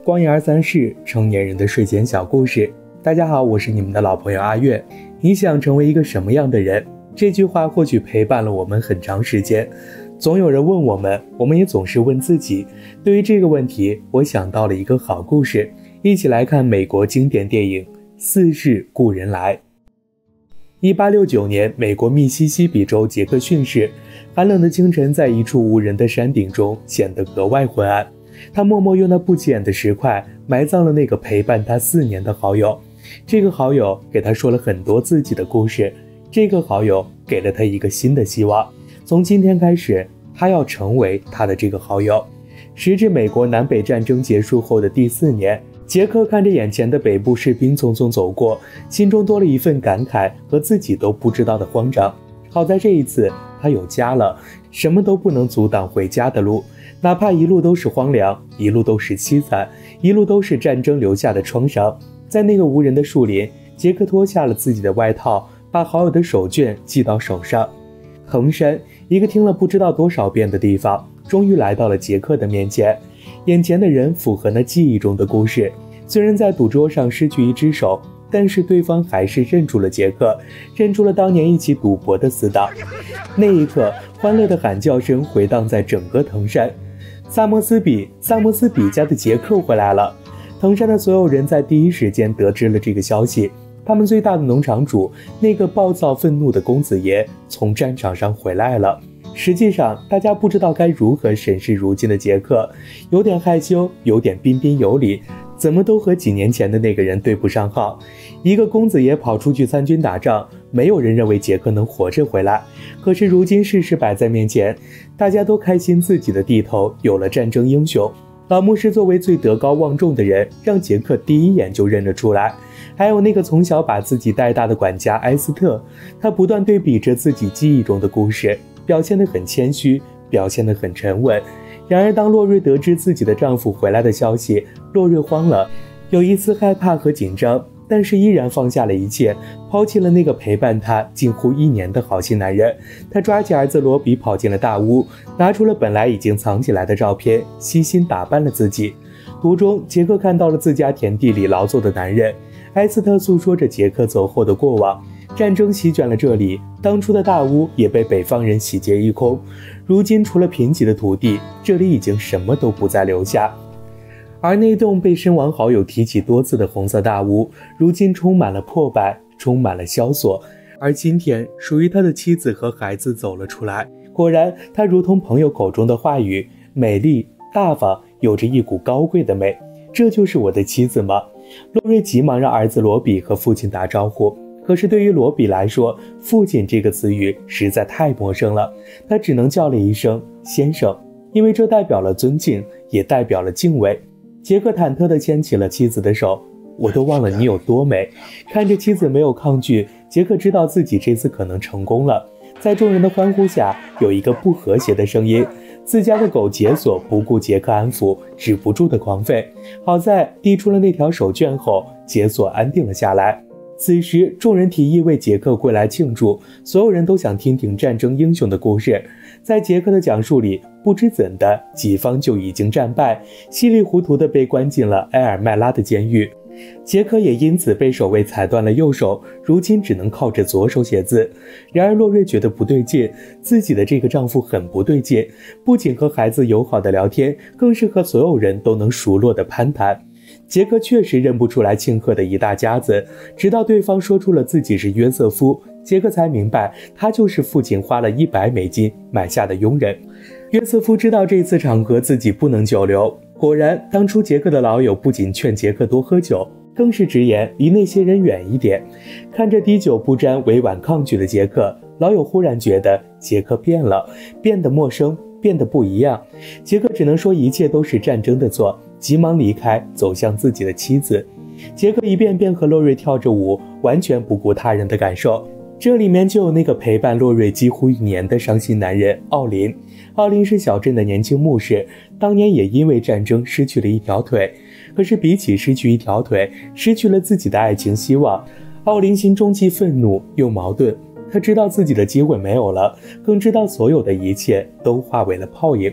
光言三事，成年人的睡前小故事。大家好，我是你们的老朋友阿月。你想成为一个什么样的人？这句话或许陪伴了我们很长时间。总有人问我们，我们也总是问自己。对于这个问题，我想到了一个好故事，一起来看美国经典电影《似是故人来》。1869年，美国密西西比州杰克逊市，寒冷的清晨，在一处无人的山顶中显得格外昏暗。他默默用那不起眼的石块埋葬了那个陪伴他4年的好友。这个好友给他说了很多自己的故事，这个好友给了他一个新的希望。从今天开始，他要成为他的这个好友。时至美国南北战争结束后的第4年，杰克看着眼前的北部士兵匆匆走过，心中多了一份感慨和自己都不知道的慌张。好在这一次他有家了，什么都不能阻挡回家的路，哪怕一路都是荒凉，一路都是凄惨，一路都是战争留下的创伤。在那个无人的树林，杰克脱下了自己的外套，把好友的手绢系到手上。衡山，一个听了不知道多少遍的地方，终于来到了杰克的面前。眼前的人符合那记忆中的故事，虽然在赌桌上失去一只手，但是对方还是认出了杰克，认出了当年一起赌博的死党。那一刻，欢乐的喊叫声回荡在整个藤山。萨摩斯比家的杰克回来了。藤山的所有人在第一时间得知了这个消息。他们最大的农场主，那个暴躁愤怒的公子爷，从战场上回来了。实际上，大家不知道该如何审视如今的杰克，有点害羞，有点彬彬有礼，怎么都和几年前的那个人对不上号。一个公子爷跑出去参军打仗，没有人认为杰克能活着回来。可是如今事实摆在面前，大家都开心自己的地头有了战争英雄。老牧师作为最德高望重的人，让杰克第一眼就认了出来。还有那个从小把自己带大的管家埃斯特，他不断对比着自己记忆中的故事，表现得很谦虚，表现得很沉稳。然而当洛瑞得知自己的丈夫回来的消息，洛瑞慌了，有一丝害怕和紧张，但是依然放下了一切，抛弃了那个陪伴他近乎1年的好心男人。他抓起儿子罗比跑进了大屋，拿出了本来已经藏起来的照片，悉心打扮了自己。途中，杰克看到了自家田地里劳作的男人。埃斯特诉说着杰克走后的过往，战争席卷了这里，当初的大屋也被北方人洗劫一空，如今除了贫瘠的土地，这里已经什么都不再留下。而那栋被身亡好友提起多次的红色大屋，如今充满了破败，充满了萧索。而今天属于他的妻子和孩子走了出来，果然他如同朋友口中的话语，美丽大方，有着一股高贵的美。这就是我的妻子吗？洛瑞急忙让儿子罗比和父亲打招呼，可是对于罗比来说，父亲这个词语实在太陌生了，他只能叫了一声先生，因为这代表了尊敬，也代表了敬畏。杰克忐忑地牵起了妻子的手，我都忘了你有多美。看着妻子没有抗拒，杰克知道自己这次可能成功了。在众人的欢呼下，有一个不和谐的声音，自家的狗解锁不顾杰克安抚，止不住的狂吠。好在递出了那条手绢后，解锁安定了下来。此时众人提议为杰克归来庆祝，所有人都想听听战争英雄的故事。在杰克的讲述里，不知怎的己方就已经战败，稀里糊涂地被关进了埃尔麦拉的监狱。杰克也因此被守卫踩断了右手，如今只能靠着左手写字。然而洛瑞觉得不对劲，自己的这个丈夫很不对劲，不仅和孩子友好的聊天，更是和所有人都能熟络的攀谈。杰克确实认不出来庆贺的一大家子，直到对方说出了自己是约瑟夫，杰克才明白他就是父亲花了$100买下的佣人。约瑟夫知道这次场合自己不能久留，果然当初杰克的老友不仅劝杰克多喝酒，更是直言离那些人远一点。看着滴酒不沾委婉抗拒的杰克，老友忽然觉得杰克变了，变得陌生，变得不一样。杰克只能说一切都是战争的错，急忙离开，走向自己的妻子。杰克一遍遍和洛瑞跳着舞，完全不顾他人的感受。这里面就有那个陪伴洛瑞几乎1年的伤心男人奥林。奥林是小镇的年轻牧师，当年也因为战争失去了一条腿。可是比起失去一条腿，失去了自己的爱情希望，奥林心中既愤怒又矛盾。他知道自己的机会没有了，更知道所有的一切都化为了泡影。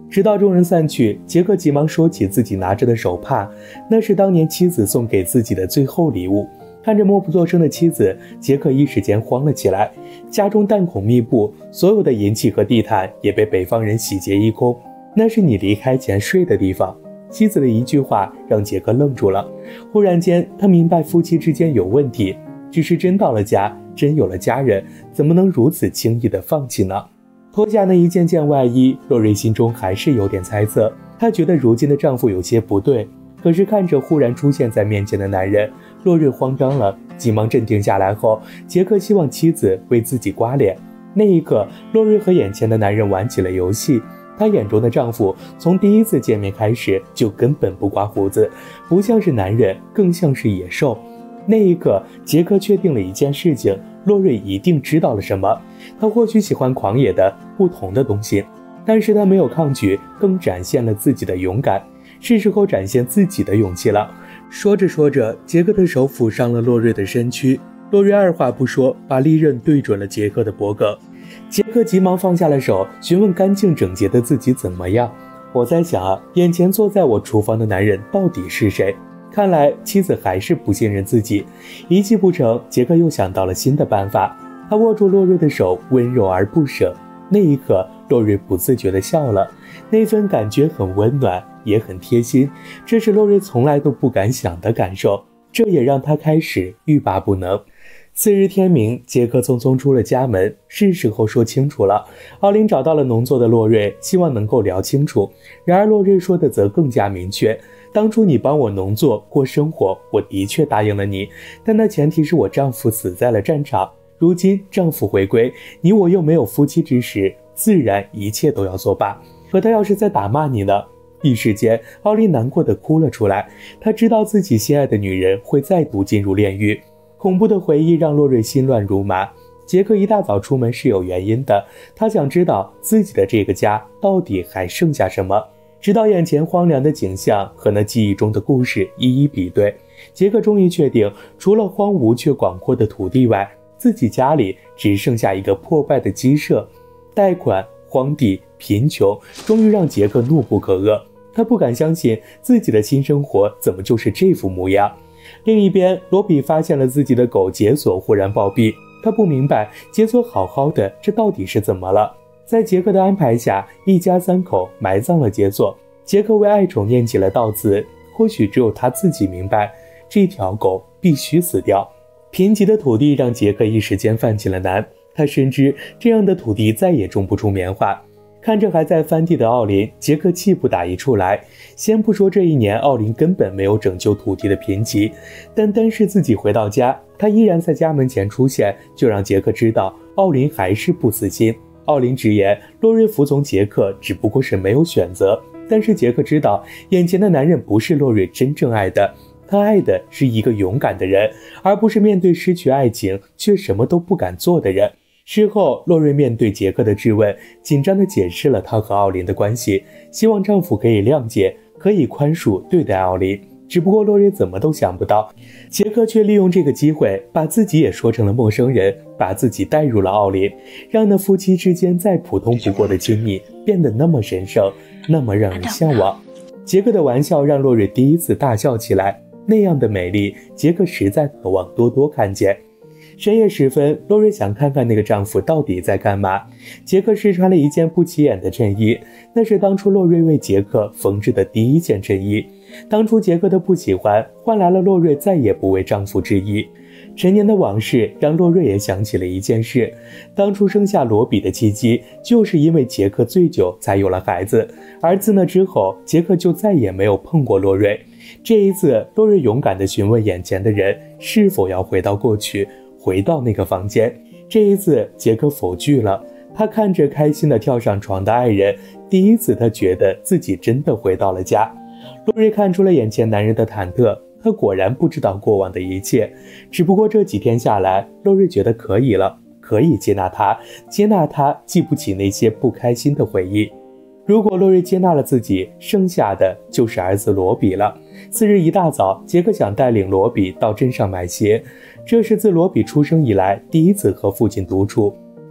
直到众人散去，杰克急忙说起自己拿着的手帕，那是当年妻子送给自己的最后礼物。看着默不作声的妻子，杰克一时间慌了起来。家中弹孔密布，所有的银器和地毯也被北方人洗劫一空。那是你离开前睡的地方。妻子的一句话让杰克愣住了。忽然间，他明白夫妻之间有问题，只是真到了家，真有了家人，怎么能如此轻易地放弃呢？脱下那一件件外衣，洛瑞心中还是有点猜测。她觉得如今的丈夫有些不对，可是看着忽然出现在面前的男人，洛瑞慌张了，急忙镇定下来后，杰克希望妻子为自己刮脸。那一刻，洛瑞和眼前的男人玩起了游戏。她眼中的丈夫从第一次见面开始就根本不刮胡子，不像是男人，更像是野兽。那一刻，杰克确定了一件事情，洛瑞一定知道了什么。他或许喜欢狂野的不同的东西，但是他没有抗拒，更展现了自己的勇敢。是时候展现自己的勇气了。说着说着，杰克的手抚上了洛瑞的身躯，洛瑞二话不说，把利刃对准了杰克的脖颈。杰克急忙放下了手，询问干净整洁的自己怎么样。我在想啊，眼前坐在我厨房的男人到底是谁？看来妻子还是不信任自己。一气不成，杰克又想到了新的办法。他握住洛瑞的手，温柔而不舍。那一刻，洛瑞不自觉地笑了，那份感觉很温暖，也很贴心，这是洛瑞从来都不敢想的感受，这也让他开始欲罢不能。次日天明，杰克匆匆出了家门，是时候说清楚了。奥林找到了农作的洛瑞，希望能够聊清楚。然而洛瑞说的则更加明确，当初你帮我农作过生活，我的确答应了你，但那前提是我丈夫死在了战场。如今丈夫回归，你我又没有夫妻之实，自然一切都要作罢。可他要是在打骂你呢？一时间，奥林难过的哭了出来。他知道自己心爱的女人会再度进入炼狱。恐怖的回忆让洛瑞心乱如麻。杰克一大早出门是有原因的，他想知道自己的这个家到底还剩下什么。直到眼前荒凉的景象和那记忆中的故事一一比对，杰克终于确定，除了荒芜却广阔的土地外，自己家里只剩下一个破败的鸡舍。贷款、荒地、贫穷，终于让杰克怒不可遏。他不敢相信自己的新生活怎么就是这副模样。另一边，罗比发现了自己的狗解锁忽然暴毙，他不明白解锁好好的，这到底是怎么了。在杰克的安排下，一家三口埋葬了解锁。杰克为爱宠念起了悼词，或许只有他自己明白，这条狗必须死掉。贫瘠的土地让杰克一时间犯起了难，他深知这样的土地再也种不出棉花。看着还在翻地的奥林，杰克气不打一处来。先不说这一年奥林根本没有拯救土地的贫瘠，但单是自己回到家，他依然在家门前出现，就让杰克知道奥林还是不死心。奥林直言，洛瑞服从杰克只不过是没有选择，但是杰克知道，眼前的男人不是洛瑞真正爱的，他爱的是一个勇敢的人，而不是面对失去爱情却什么都不敢做的人。事后，洛瑞面对杰克的质问，紧张地解释了他和奥林的关系，希望丈夫可以谅解，可以宽恕对待奥林。只不过洛瑞怎么都想不到，杰克却利用这个机会，把自己也说成了陌生人，把自己带入了奥林，让那夫妻之间再普通不过的亲密变得那么神圣，那么让人向往。杰克的玩笑让洛瑞第一次大笑起来，那样的美丽，杰克实在渴望多多看见。深夜时分，洛瑞想看看那个丈夫到底在干嘛。杰克试穿了一件不起眼的衬衣，那是当初洛瑞为杰克缝制的第一件衬衣。当初杰克的不喜欢，换来了洛瑞再也不为丈夫质疑。陈年的往事让洛瑞也想起了一件事，当初生下罗比的契机，就是因为杰克醉酒才有了孩子，而自那之后，杰克就再也没有碰过洛瑞。这一次，洛瑞勇敢地询问眼前的人是否要回到过去，回到那个房间。这一次，杰克否拒了。他看着开心地跳上床的爱人，第一次他觉得自己真的回到了家。洛瑞看出了眼前男人的忐忑，他果然不知道过往的一切，只不过这几天下来，洛瑞觉得可以了，可以接纳他，接纳他记不起那些不开心的回忆。如果洛瑞接纳了自己，剩下的就是儿子罗比了。次日一大早，杰克想带领罗比到镇上买鞋，这是自罗比出生以来第一次和父亲独处。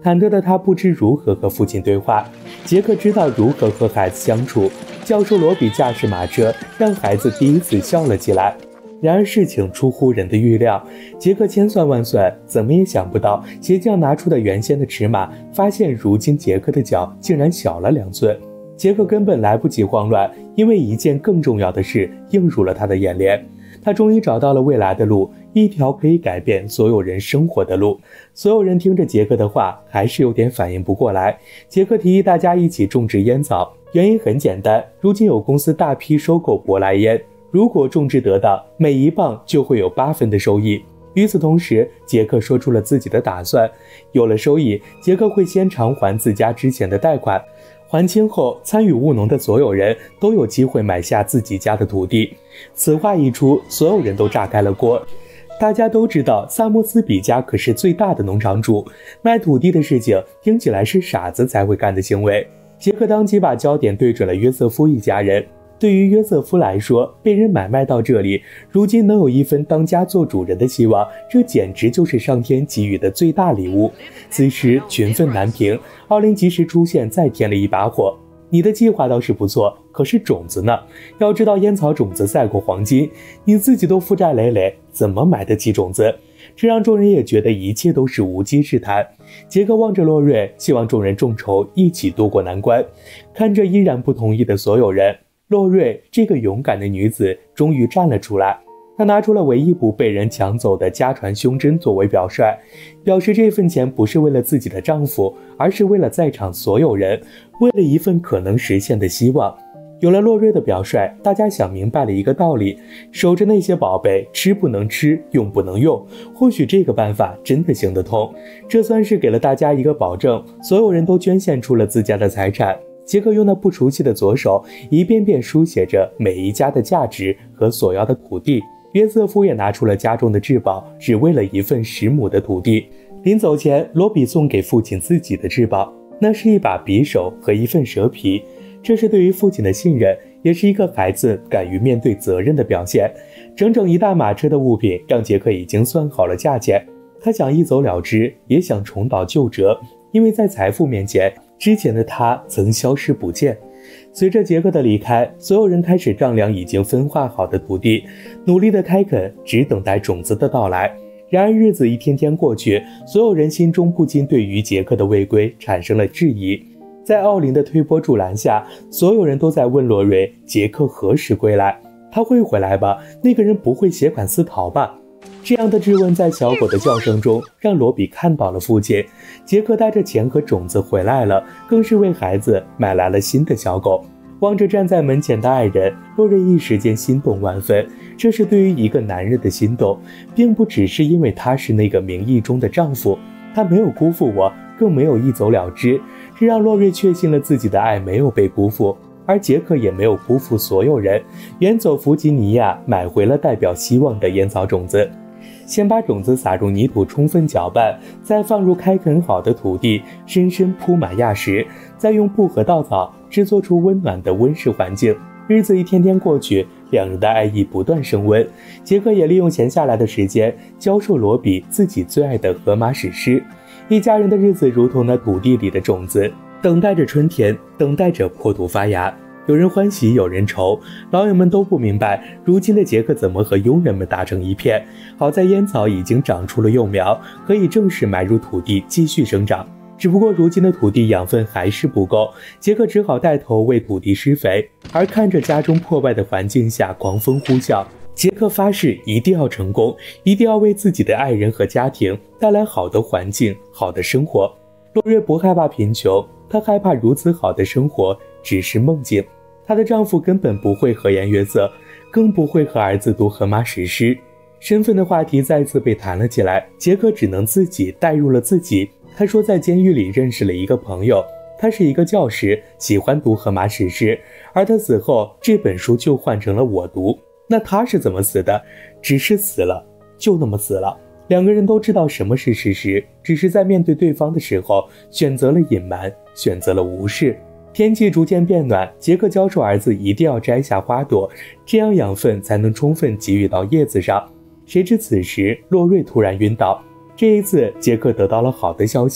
忐忑的他不知如何和父亲对话。杰克知道如何和孩子相处，教授罗比驾驶马车，让孩子第一次笑了起来。然而事情出乎人的预料，杰克千算万算，怎么也想不到鞋匠拿出的原先的尺码，发现如今杰克的脚竟然小了2寸。杰克根本来不及慌乱，因为一件更重要的事映入了他的眼帘。他终于找到了未来的路，一条可以改变所有人生活的路。所有人听着杰克的话，还是有点反应不过来。杰克提议大家一起种植烟草，原因很简单，如今有公司大批收购舶来烟，如果种植得当，每1磅就会有8分的收益。与此同时，杰克说出了自己的打算，有了收益，杰克会先偿还自家之前的贷款，还清后，参与务农的所有人都有机会买下自己家的土地。此话一出，所有人都炸开了锅。大家都知道，萨默斯比加可是最大的农场主，卖土地的事情听起来是傻子才会干的行为。杰克当即把焦点对准了约瑟夫一家人。对于约瑟夫来说，被人买卖到这里，如今能有一分当家做主人的希望，这简直就是上天给予的最大礼物。此时群愤难平，奥林及时出现，再添了一把火。你的计划倒是不错，可是种子呢？要知道烟草种子赛过黄金，你自己都负债累累，怎么买得起种子？这让众人也觉得一切都是无稽之谈。杰克望着洛瑞，希望众人众筹一起渡过难关。看着依然不同意的所有人，洛瑞这个勇敢的女子终于站了出来。她拿出了唯一不被人抢走的家传胸针作为表率，表示这份钱不是为了自己的丈夫，而是为了在场所有人，为了一份可能实现的希望。有了洛瑞的表率，大家想明白了一个道理：守着那些宝贝，吃不能吃，用不能用。或许这个办法真的行得通，这算是给了大家一个保证。所有人都捐献出了自家的财产。杰克用那不熟悉的左手一遍遍书写着每一家的价值和所要的土地。约瑟夫也拿出了家中的至宝，只为了一份10亩的土地。临走前，罗比送给父亲自己的至宝，那是一把匕首和一份蛇皮。这是对于父亲的信任，也是一个孩子敢于面对责任的表现。整整一大马车的物品让杰克已经算好了价钱，他想一走了之，也想重蹈旧辙，因为在财富面前，之前的他曾消失不见。随着杰克的离开，所有人开始丈量已经分化好的土地，努力的开垦，只等待种子的到来。然而日子一天天过去，所有人心中不禁对于杰克的未归产生了质疑。在奥林的推波助澜下，所有人都在问洛瑞，杰克何时归来？他会回来吧？那个人不会携款私逃吧？这样的质问在小狗的叫声中让罗比看到了父亲。杰克带着钱和种子回来了，更是为孩子买来了新的小狗。望着站在门前的爱人，洛瑞一时间心动万分。这是对于一个男人的心动，并不只是因为他是那个名义中的丈夫，他没有辜负我，更没有一走了之。这让洛瑞确信了自己的爱没有被辜负，而杰克也没有辜负所有人。远走弗吉尼亚，买回了代表希望的烟草种子。先把种子撒入泥土，充分搅拌，再放入开垦好的土地，深深铺满压实，再用布和稻草制作出温暖的温室环境。日子一天天过去，两人的爱意不断升温。杰克也利用闲下来的时间教授罗比自己最爱的荷马史诗。一家人的日子如同那土地里的种子，等待着春天，等待着破土发芽。有人欢喜，有人愁，老友们都不明白，如今的杰克怎么和佣人们打成一片。好在烟草已经长出了幼苗，可以正式埋入土地继续生长。只不过如今的土地养分还是不够，杰克只好带头为土地施肥。而看着家中破败的环境下狂风呼啸，杰克发誓一定要成功，一定要为自己的爱人和家庭带来好的环境，好的生活。洛瑞不害怕贫穷，她害怕如此好的生活只是梦境。她的丈夫根本不会和颜悦色，更不会和儿子读荷马史诗。身份的话题再次被谈了起来，杰克只能自己带入了自己。他说在监狱里认识了一个朋友，他是一个教师，喜欢读荷马史诗，而他死后这本书就换成了我读。那他是怎么死的？只是死了，就那么死了。两个人都知道什么是事实，只是在面对对方的时候选择了隐瞒，选择了无视。天气逐渐变暖，杰克教授儿子一定要摘下花朵，这样养分才能充分给予到叶子上。谁知此时洛瑞突然晕倒。这一次杰克得到了好的消息，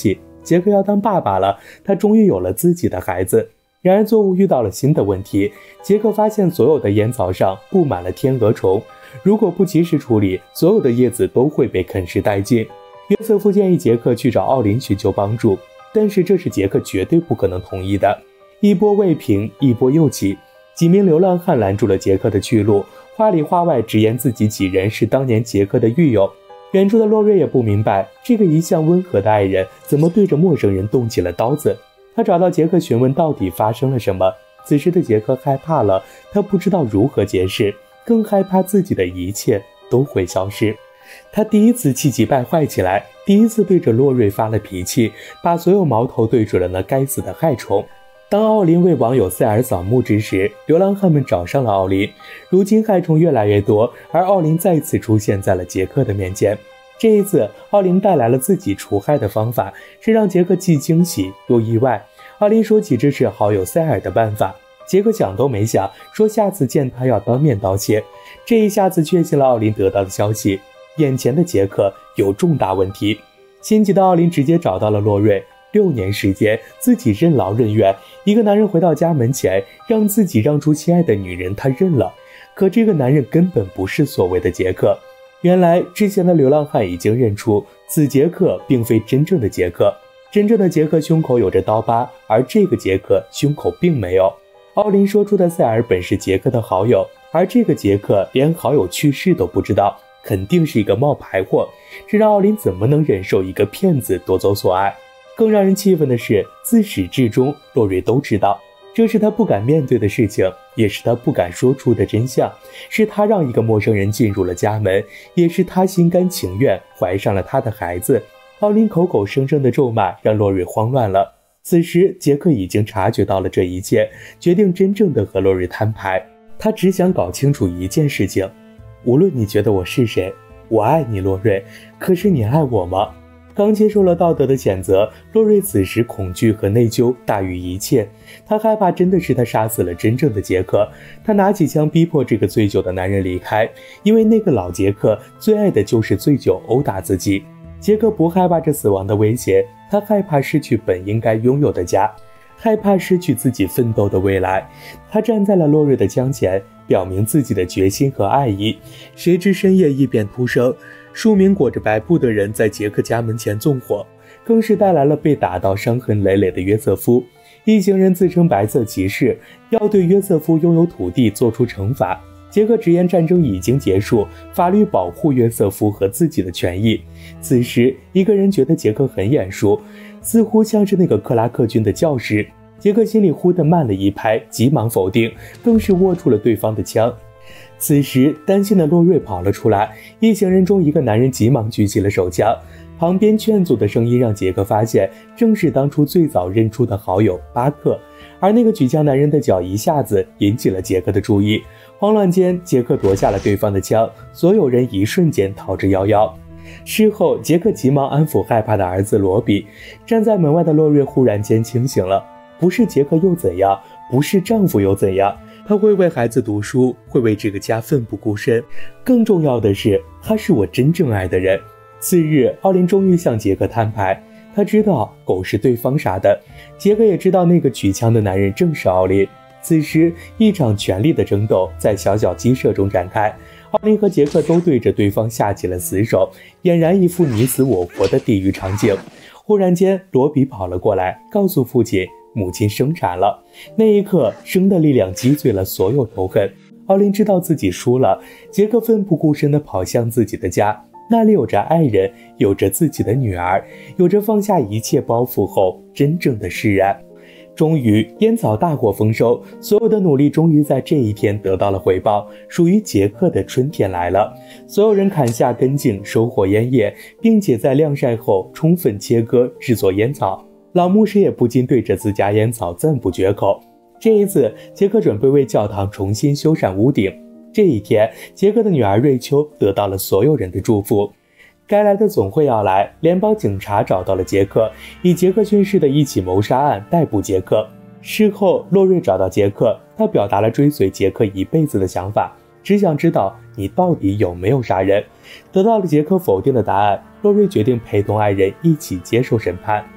杰克要当爸爸了，他终于有了自己的孩子。然而作物遇到了新的问题，杰克发现所有的烟草上布满了天鹅虫，如果不及时处理，所有的叶子都会被啃食殆尽。约瑟夫建议杰克去找奥林寻求帮助，但是这是杰克绝对不可能同意的。一波未平，一波又起，几名流浪汉拦住了杰克的去路，话里话外直言自己几人是当年杰克的狱友。远处的洛瑞也不明白，这个一向温和的爱人怎么对着陌生人动起了刀子。他找到杰克询问到底发生了什么。此时的杰克害怕了，他不知道如何解释，更害怕自己的一切都会消失。他第一次气急败坏起来，第一次对着洛瑞发了脾气，把所有矛头对准了那该死的害虫。当奥林为网友塞尔扫墓之时，流浪汉们找上了奥林。如今害虫越来越多，而奥林再次出现在了杰克的面前。这一次，奥林带来了自己除害的方法，是让杰克既惊喜又意外。奥林说起这是好友塞尔的办法，杰克想都没想，说下次见他要当面道谢。这一下子确信了奥林得到的消息，眼前的杰克有重大问题。心急的奥林直接找到了洛瑞。6年时间，自己任劳任怨，一个男人回到家门前，让自己让出心爱的女人，他认了。可这个男人根本不是所谓的杰克。原来之前的流浪汉已经认出，此杰克并非真正的杰克。真正的杰克胸口有着刀疤，而这个杰克胸口并没有。奥林说出的塞尔本是杰克的好友，而这个杰克连好友去世都不知道，肯定是一个冒牌货。这让奥林怎么能忍受一个骗子夺走所爱？更让人气愤的是，自始至终洛瑞都知道，这是他不敢面对的事情，也是他不敢说出的真相，是他让一个陌生人进入了家门，也是他心甘情愿怀上了他的孩子。奥林口口声声的咒骂让洛瑞慌乱了。此时杰克已经察觉到了这一切，决定真正的和洛瑞摊牌。他只想搞清楚一件事情，无论你觉得我是谁，我爱你，洛瑞，可是你爱我吗？刚接受了道德的谴责，洛瑞此时恐惧和内疚大于一切。他害怕真的是他杀死了真正的杰克。他拿起枪逼迫这个醉酒的男人离开，因为那个老杰克最爱的就是醉酒殴打自己。杰克不害怕这死亡的威胁，他害怕失去本应该拥有的家，害怕失去自己奋斗的未来。他站在了洛瑞的枪前，表明自己的决心和爱意。谁知深夜异变突生，数名裹着白布的人在杰克家门前纵火，更是带来了被打到伤痕累累的约瑟夫。一行人自称白色骑士，要对约瑟夫拥有土地做出惩罚。杰克直言战争已经结束，法律保护约瑟夫和自己的权益。此时一个人觉得杰克很眼熟，似乎像是那个克拉克军的教师。杰克心里忽地慢了一拍，急忙否定，更是握住了对方的枪。此时担心的洛瑞跑了出来，一行人中一个男人急忙举起了手枪，旁边劝阻的声音让杰克发现正是当初最早认出的好友巴克，而那个举枪男人的脚一下子引起了杰克的注意。慌乱间，杰克夺下了对方的枪，所有人一瞬间逃之夭夭。事后，杰克急忙安抚害怕的儿子罗比。站在门外的洛瑞忽然间清醒了，不是杰克又怎样，不是丈夫又怎样，他会为孩子读书，会为这个家奋不顾身，更重要的是，他是我真正爱的人。次日，奥林终于向杰克摊牌，他知道狗是对方杀的，杰克也知道那个举枪的男人正是奥林。此时，一场权力的争斗在小小鸡舍中展开，奥林和杰克都对着对方下起了死手，俨然一副你死我活的地狱场景。忽然间，罗比跑了过来，告诉父亲母亲生产了。那一刻，生的力量击碎了所有仇恨。奥林知道自己输了，杰克奋不顾身地跑向自己的家，那里有着爱人，有着自己的女儿，有着放下一切包袱后真正的释然。终于，烟草大获丰收，所有的努力终于在这一天得到了回报，属于杰克的春天来了。所有人砍下根茎，收获烟叶，并且在晾晒后充分切割制作烟草。老牧师也不禁对着自家烟草赞不绝口。这一次，杰克准备为教堂重新修缮屋顶。这一天，杰克的女儿瑞秋得到了所有人的祝福。该来的总会要来，联邦警察找到了杰克，以杰克去世的一起谋杀案逮捕杰克。事后，洛瑞找到杰克，他表达了追随杰克一辈子的想法，只想知道你到底有没有杀人。得到了杰克否定的答案，洛瑞决定陪同爱人一起接受审判。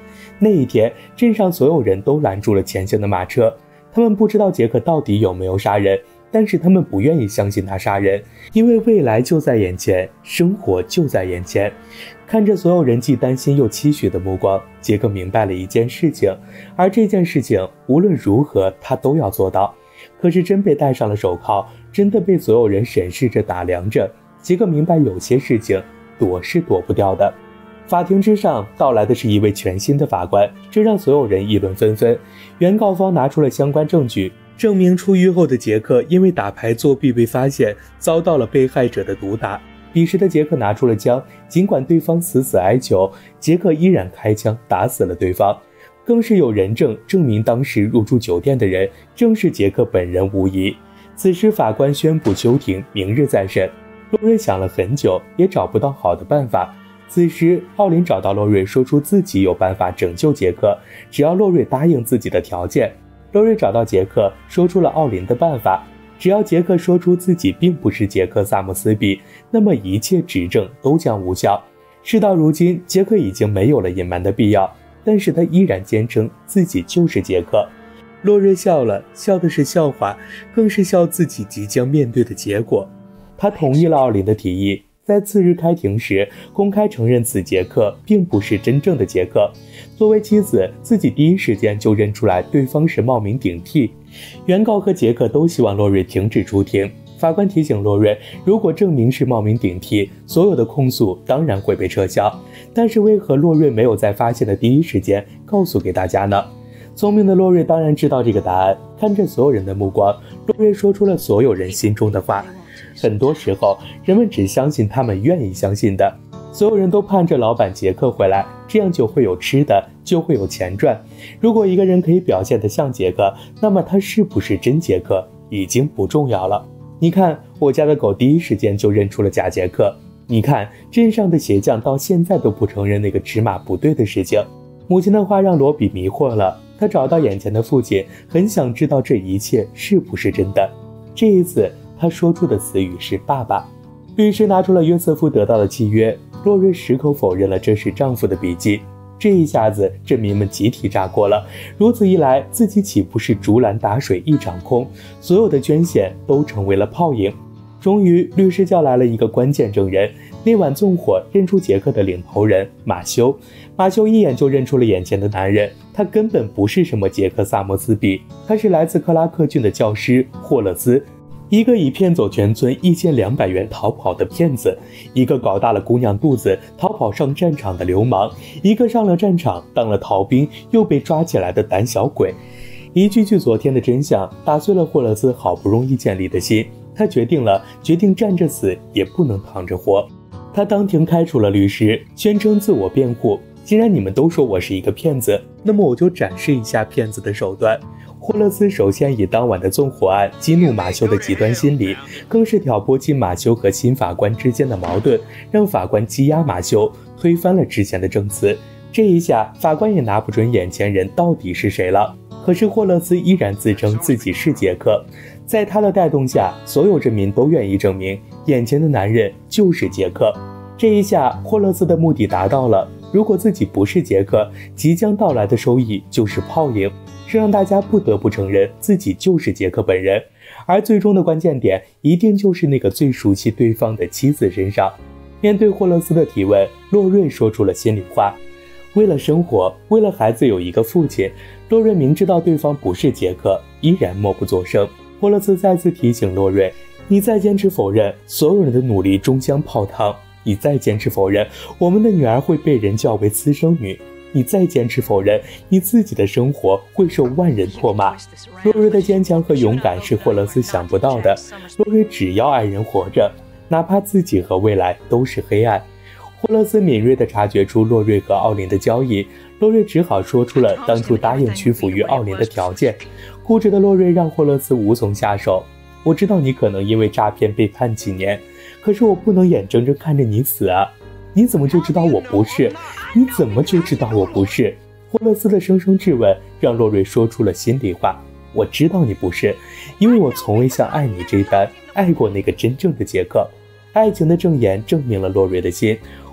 那一天，镇上所有人都拦住了前行的马车，他们不知道杰克到底有没有杀人，但是他们不愿意相信他杀人，因为未来就在眼前，生活就在眼前。看着所有人既担心又期许的目光，杰克明白了一件事情，而这件事情无论如何他都要做到。可是真被戴上了手铐，真的被所有人审视着打量着，杰克明白有些事情躲是躲不掉的。法庭之上到来的是一位全新的法官，这让所有人议论纷纷。原告方拿出了相关证据，证明出狱后的杰克因为打牌作弊被发现，遭到了被害者的毒打。彼时的杰克拿出了枪，尽管对方死死哀求，杰克依然开枪打死了对方。更是有人证证明当时入住酒店的人正是杰克本人无疑。此时法官宣布休庭，明日再审。洛瑞想了很久，也找不到好的办法。此时奥林找到洛瑞，说出自己有办法拯救杰克，只要洛瑞答应自己的条件。洛瑞找到杰克，说出了奥林的办法，只要杰克说出自己并不是杰克萨姆斯比，那么一切指证都将无效。事到如今，杰克已经没有了隐瞒的必要，但是他依然坚称自己就是杰克。洛瑞笑了，笑的是笑话，更是笑自己即将面对的结果。他同意了奥林的提议，在次日开庭时公开承认此杰克并不是真正的杰克。作为妻子，自己第一时间就认出来对方是冒名顶替。原告和杰克都希望洛瑞停止出庭。法官提醒洛瑞，如果证明是冒名顶替，所有的控诉当然会被撤销。但是为何洛瑞没有在发现的第一时间告诉给大家呢？聪明的洛瑞当然知道这个答案，看着所有人的目光，洛瑞说出了所有人心中的话。很多时候，人们只相信他们愿意相信的。所有人都盼着老板杰克回来，这样就会有吃的，就会有钱赚。如果一个人可以表现得像杰克，那么他是不是真杰克已经不重要了。你看，我家的狗第一时间就认出了假杰克。你看，镇上的鞋匠到现在都不承认那个尺码不对的事情。母亲的话让罗比迷惑了，他找到眼前的父亲，很想知道这一切是不是真的。这一次他说出的词语是爸爸。律师拿出了约瑟夫得到的契约，洛瑞矢口否认了这是丈夫的笔记。这一下子镇民们集体炸锅了，如此一来，自己岂不是竹篮打水一场空，所有的捐献都成为了泡影。终于律师叫来了一个关键证人，那晚纵火认出杰克的领头人马修。马修一眼就认出了眼前的男人，他根本不是什么杰克萨摩斯比，他是来自克拉克郡的教师霍勒斯，一个以骗走全村1200元逃跑的骗子，一个搞大了姑娘肚子逃跑上战场的流氓，一个上了战场当了逃兵又被抓起来的胆小鬼。一句句昨天的真相打碎了霍勒斯好不容易建立的心，他决定站着死也不能躺着活。他当庭开除了律师，宣称自我辩护，既然你们都说我是一个骗子，那么我就展示一下骗子的手段。霍勒斯首先以当晚的纵火案激怒马修的极端心理，更是挑拨起马修和新法官之间的矛盾，让法官羁押马修，推翻了之前的证词。这一下法官也拿不准眼前人到底是谁了。可是霍勒斯依然自称自己是杰克，在他的带动下，所有镇民都愿意证明眼前的男人就是杰克。这一下霍勒斯的目的达到了，如果自己不是杰克，即将到来的收益就是泡影，是让大家不得不承认自己就是杰克本人。而最终的关键点一定就是那个最熟悉对方的妻子身上。面对霍勒斯的提问，洛瑞说出了心里话。为了生活，为了孩子有一个父亲，洛瑞明知道对方不是杰克，依然默不作声。霍勒斯再次提醒洛瑞，你再坚持否认，所有人的努力终将泡汤。你再坚持否认，我们的女儿会被人叫为私生女。你再坚持否认，你自己的生活会受万人唾骂。洛瑞的坚强和勇敢是霍勒斯想不到的。洛瑞只要爱人活着，哪怕自己和未来都是黑暗。霍勒斯敏锐地察觉出洛瑞和奥林的交易，洛瑞只好说出了当初答应屈服于奥林的条件。固执的洛瑞让霍勒斯无从下手。我知道你可能因为诈骗被判几年，可是我不能眼睁睁看着你死啊！你怎么就知道我不是？你怎么就知道我不是？霍勒斯的声声质问让洛瑞说出了心里话。我知道你不是，因为我从未像爱你这般爱过那个真正的杰克。爱情的证言证明了洛瑞的心。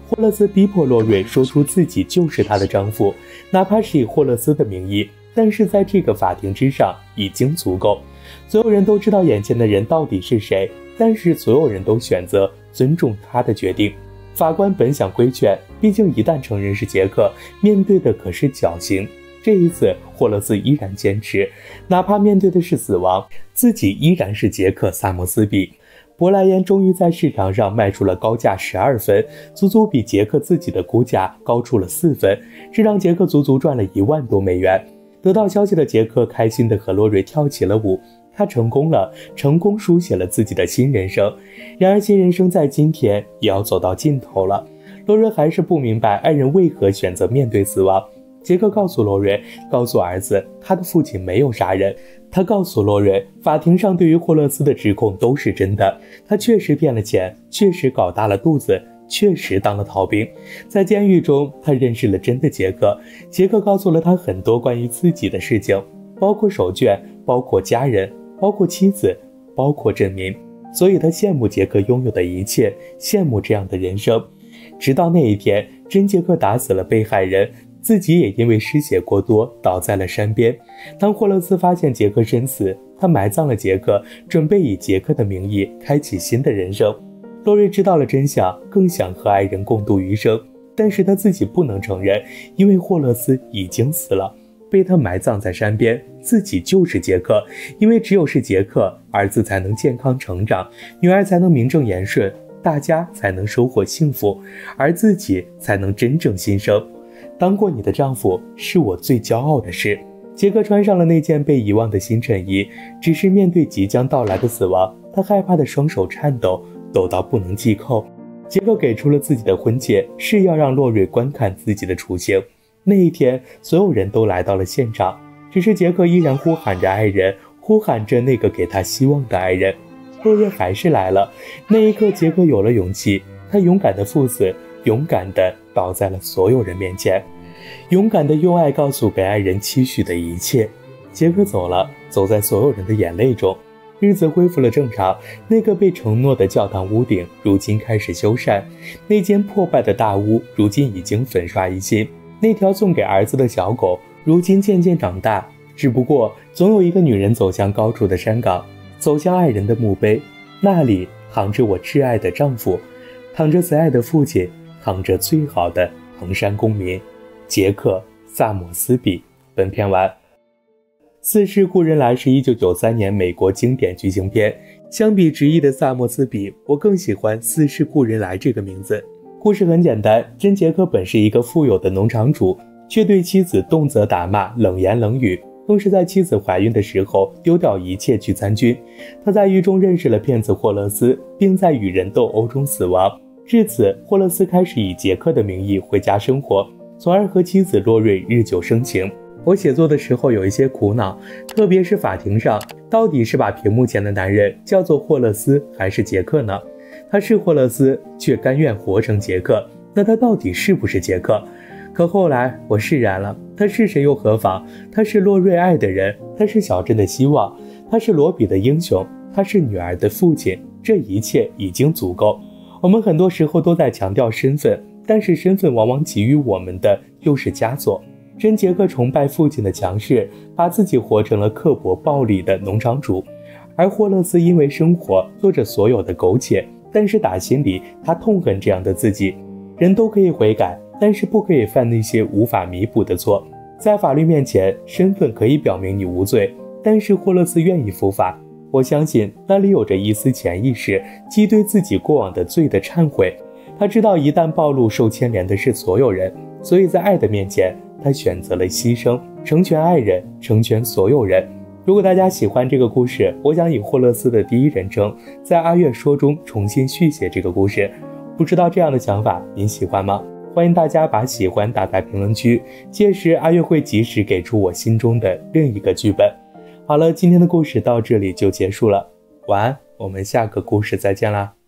霍勒斯逼迫洛瑞说出自己就是她的丈夫，哪怕是以霍勒斯的名义，但是在这个法庭之上已经足够。所有人都知道眼前的人到底是谁，但是所有人都选择尊重他的决定。法官本想规劝，毕竟一旦承认是杰克，面对的可是绞刑。这一次，霍勒斯依然坚持，哪怕面对的是死亡，自己依然是杰克·萨默斯比。珀莱烟终于在市场上卖出了高价12分，足足比杰克自己的估价高出了4分，这让杰克足足赚了1万多美元。得到消息的杰克开心地和洛瑞跳起了舞，他成功了，成功书写了自己的新人生。然而新人生在今天也要走到尽头了。洛瑞还是不明白爱人为何选择面对死亡。杰克告诉洛瑞，告诉儿子，他的父亲没有杀人。他告诉洛瑞，法庭上对于霍勒斯的指控都是真的，他确实骗了钱，确实搞大了肚子，确实当了逃兵。在监狱中，他认识了真的杰克。杰克告诉了他很多关于自己的事情，包括手绢，包括家人，包括妻子，包括镇民。所以他羡慕杰克拥有的一切，羡慕这样的人生。直到那一天，真杰克打死了被害人，自己也因为失血过多倒在了山边。当霍勒斯发现杰克身死，他埋葬了杰克，准备以杰克的名义开启新的人生。洛瑞知道了真相，更想和爱人共度余生，但是他自己不能承认，因为霍勒斯已经死了，被他埋葬在山边，自己就是杰克。因为只有是杰克，儿子才能健康成长，女儿才能名正言顺，大家才能收获幸福，而自己才能真正新生。当过你的丈夫是我最骄傲的事。杰克穿上了那件被遗忘的新衬衣，只是面对即将到来的死亡，他害怕的双手颤抖，抖到不能系扣。杰克给出了自己的婚戒，是要让洛瑞观看自己的雏形。那一天，所有人都来到了现场，只是杰克依然呼喊着爱人，呼喊着那个给他希望的爱人。洛瑞还是来了。那一刻，杰克有了勇气，他勇敢地赴死，勇敢地倒在了所有人面前，勇敢地用爱告诉给爱人期许的一切。杰克走了，走在所有人的眼泪中。日子恢复了正常，那个被承诺的教堂屋顶如今开始修缮，那间破败的大屋如今已经粉刷一新，那条送给儿子的小狗如今渐渐长大。只不过总有一个女人走向高处的山岗，走向爱人的墓碑，那里躺着我挚爱的丈夫，躺着慈爱的父亲，躺着最好的衡山公民杰克·萨默斯比。本片完。似是故人来是1993年美国经典剧情片，相比直译的萨默斯比，我更喜欢似是故人来这个名字。故事很简单，真杰克本是一个富有的农场主，却对妻子动辄打骂，冷言冷语，更是在妻子怀孕的时候丢掉一切去参军。他在狱中认识了骗子霍勒斯，并在与人斗殴中死亡。至此，霍勒斯开始以杰克的名义回家生活，从而和妻子洛瑞日久生情。我写作的时候有一些苦恼，特别是法庭上，到底是把屏幕前的男人叫做霍勒斯还是杰克呢？他是霍勒斯，却甘愿活成杰克，那他到底是不是杰克？可后来我释然了，他是谁又何妨？他是洛瑞爱的人，他是小镇的希望，他是罗比的英雄，他是女儿的父亲，这一切已经足够。我们很多时候都在强调身份，但是身份往往给予我们的又是枷锁。真杰克崇拜父亲的强势，把自己活成了刻薄暴力的农场主，而霍勒斯因为生活做着所有的苟且，但是打心里他痛恨这样的自己。人都可以悔改，但是不可以犯那些无法弥补的错。在法律面前，身份可以表明你无罪，但是霍勒斯愿意伏法。我相信那里有着一丝潜意识，即对自己过往的罪的忏悔。他知道一旦暴露，受牵连的是所有人，所以在爱的面前，他选择了牺牲，成全爱人，成全所有人。如果大家喜欢这个故事，我想以霍勒斯的第一人称，在阿月说中重新续写这个故事。不知道这样的想法您喜欢吗？欢迎大家把喜欢打在评论区，届时阿月会及时给出我心中的另一个剧本。好了，今天的故事到这里就结束了，晚安，我们下个故事再见啦。